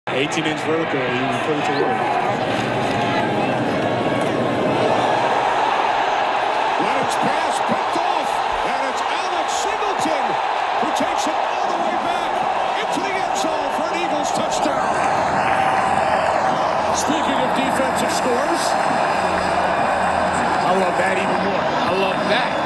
18-inch vertical, he put it to work. Leonard's pass picked off, and it's Alex Singleton who takes it all the way back into the end zone for an Eagles touchdown. Speaking of defensive scores, I love that even more. I love that.